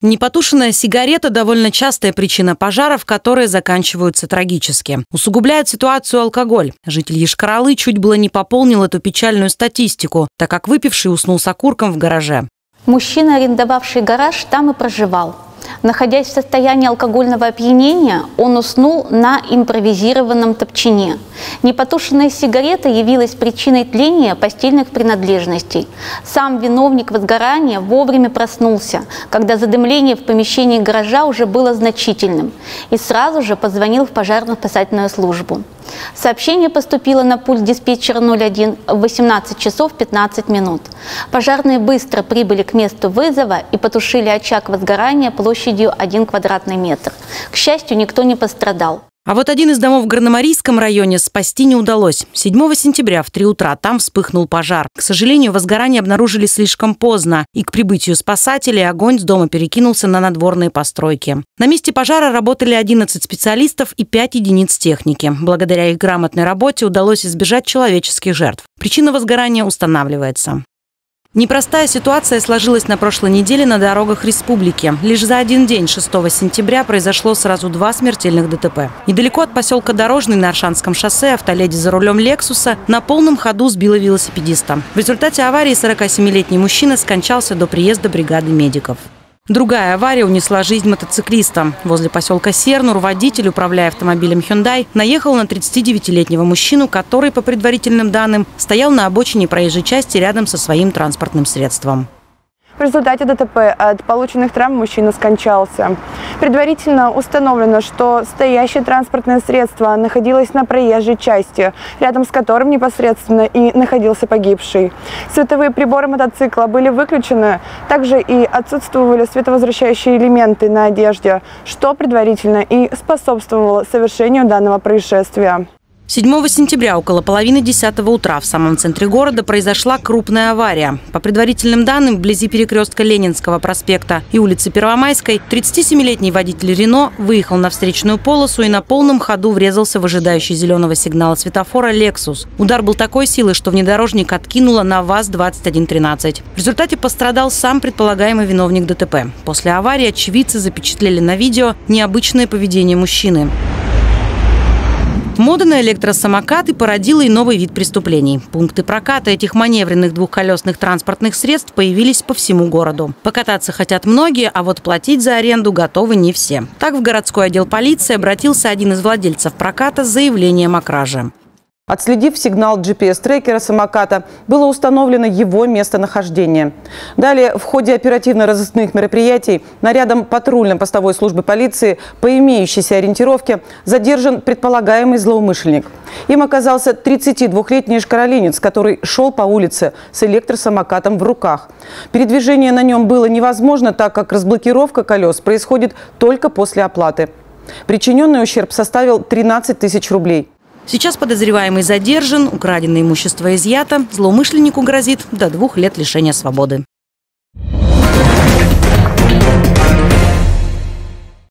Непотушенная сигарета – довольно частая причина пожаров, которые заканчиваются трагически. Усугубляет ситуацию алкоголь. Житель Йошкар-Олы чуть было не пополнил эту печальную статистику, так как выпивший уснул с окурком в гараже. Мужчина, арендовавший гараж, там и проживал. Находясь в состоянии алкогольного опьянения, он уснул на импровизированном топчине. Непотушенная сигарета явилась причиной тления постельных принадлежностей. Сам виновник возгорания вовремя проснулся, когда задымление в помещении гаража уже было значительным, и сразу же позвонил в пожарно-спасательную службу. Сообщение поступило на пульт диспетчера 01 в 18 часов 15 минут. Пожарные быстро прибыли к месту вызова и потушили очаг возгорания площадью 1 квадратный метр. К счастью, никто не пострадал. А вот один из домов в Горномарийском районе спасти не удалось. 7 сентября в 3 утра там вспыхнул пожар. К сожалению, возгорание обнаружили слишком поздно, и к прибытию спасателей огонь с дома перекинулся на надворные постройки. На месте пожара работали 11 специалистов и 5 единиц техники. Благодаря их грамотной работе удалось избежать человеческих жертв. Причина возгорания устанавливается. Непростая ситуация сложилась на прошлой неделе на дорогах республики. Лишь за один день, 6 сентября, произошло сразу 2 смертельных ДТП. Недалеко от поселка Дорожный на Аршанском шоссе автоледи за рулем «Лексуса» на полном ходу сбила велосипедиста. В результате аварии 47-летний мужчина скончался до приезда бригады медиков. Другая авария унесла жизнь мотоциклиста. Возле поселка Сернур водитель, управляя автомобилем Hyundai, наехал на 39-летнего мужчину, который, по предварительным данным, стоял на обочине проезжей части рядом со своим транспортным средством. В результате ДТП от полученных травм мужчина скончался. Предварительно установлено, что стоящее транспортное средство находилось на проезжей части, рядом с которым непосредственно и находился погибший. Световые приборы мотоцикла были выключены, также и отсутствовали световозвращающие элементы на одежде, что предварительно и способствовало совершению данного происшествия. 7 сентября около половины 10 утра в самом центре города произошла крупная авария. По предварительным данным, вблизи перекрестка Ленинского проспекта и улицы Первомайской 37-летний водитель «Рено» выехал на встречную полосу и на полном ходу врезался в ожидающий зеленого сигнала светофора «Лексус». Удар был такой силы, что внедорожник откинуло на ВАЗ-2113. В результате пострадал сам предполагаемый виновник ДТП. После аварии очевидцы запечатлели на видео необычное поведение мужчины. Мода на электросамокаты породила и новый вид преступлений. Пункты проката этих маневренных двухколесных транспортных средств появились по всему городу. Покататься хотят многие, а вот платить за аренду готовы не все. Так в городской отдел полиции обратился один из владельцев проката с заявлением о краже. Отследив сигнал GPS-трекера самоката, было установлено его местонахождение. Далее, в ходе оперативно-розыскных мероприятий нарядом патрульно-постовой службы полиции по имеющейся ориентировке задержан предполагаемый злоумышленник. Им оказался 32-летний йошкар-оленец, который шел по улице с электросамокатом в руках. Передвижение на нем было невозможно, так как разблокировка колес происходит только после оплаты. Причиненный ущерб составил 13 тысяч рублей. Сейчас подозреваемый задержан, украденное имущество изъято, злоумышленнику грозит до 2 лет лишения свободы.